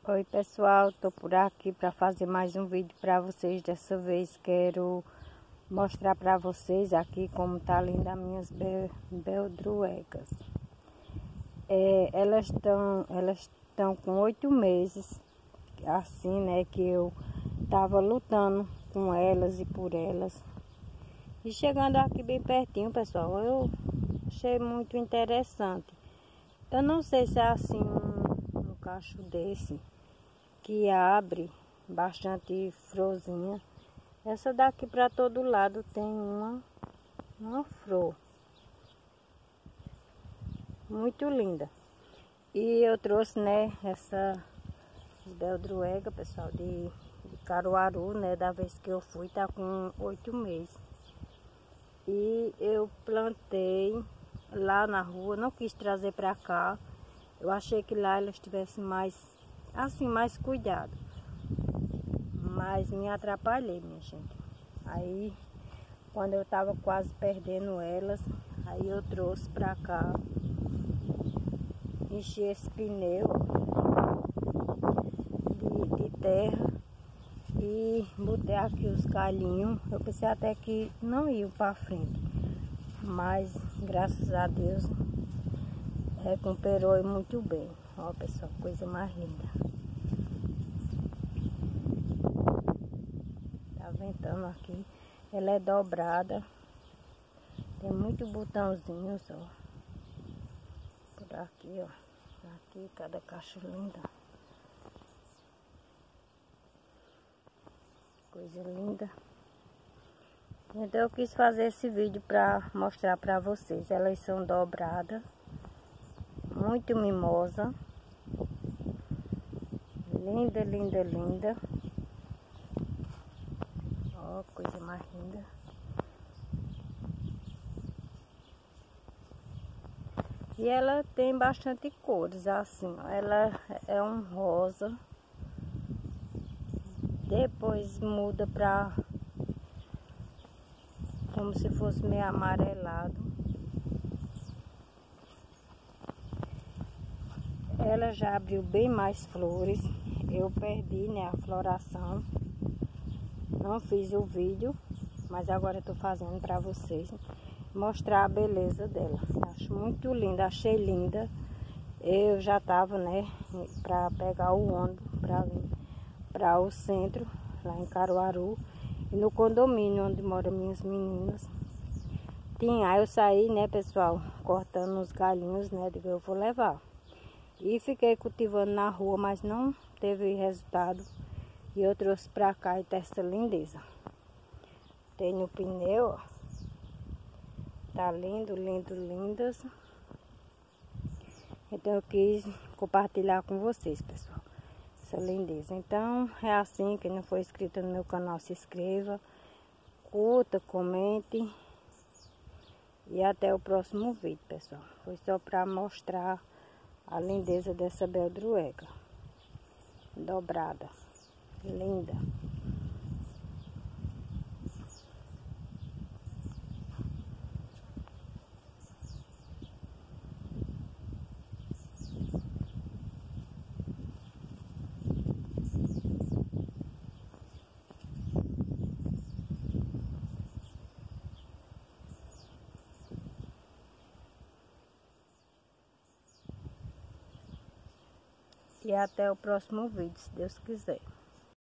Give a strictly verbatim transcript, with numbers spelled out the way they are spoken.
Oi pessoal, tô por aqui para fazer mais um vídeo para vocês. Dessa vez quero mostrar para vocês aqui como tá linda as minhas be beldroegas. É, elas estão elas estão com oito meses, assim, né, que eu tava lutando com elas e por elas. E chegando aqui bem pertinho, pessoal, eu achei muito interessante. Eu não sei se é assim um, um cacho desse que abre bastante florzinha. Essa daqui para todo lado tem uma, uma flor muito linda. E eu trouxe, né, essa beldroega, pessoal, de, de Caruaru, né, da vez que eu fui, tá com oito meses. E eu plantei lá na rua, não quis trazer para cá. Eu achei que lá elas tivessem mais, assim, mais cuidado. Mas me atrapalhei, minha gente. Aí, quando eu tava quase perdendo elas, aí eu trouxe pra cá, enchi esse pneu de, de terra e botei aqui os galhinhos. Eu pensei até que não iam pra frente, mas graças a Deus recuperou muito bem. Ó, pessoal, coisa mais linda. Tá ventando aqui. Ela é dobrada. Tem muito botãozinho, ó. Por aqui, ó. Aqui, cada cacho linda. Coisa linda. Então eu quis fazer esse vídeo pra mostrar pra vocês. Elas são dobradas. Muito mimosa. Linda, linda, linda. Ó, coisa mais linda. E ela tem bastante cores, assim, ó. Ela é um rosa. Depois muda pra como se fosse meio amarelado. Ela já abriu bem mais flores. Eu perdi, né, a floração. Não fiz o vídeo, mas agora eu tô fazendo pra vocês mostrar a beleza dela. Acho muito linda, achei linda. Eu já tava, né, pra pegar o ônibus pra vir para o centro, lá em Caruaru, e no condomínio onde moram minhas meninas. Tinha, aí eu saí, né, pessoal, cortando os galhinhos, né, de que eu vou levar. E fiquei cultivando na rua, mas não teve resultado. E eu trouxe pra cá e tá essa lindeza. Tem no pneu, ó. Tá lindo, lindo, lindas. Então eu quis compartilhar com vocês, pessoal, essa lindeza. Então é assim, quem não for inscrito no meu canal, se inscreva, curta, comente. E até o próximo vídeo, pessoal. Foi só para mostrar a lindeza dessa beldroega dobrada, linda. E até o próximo vídeo, se Deus quiser.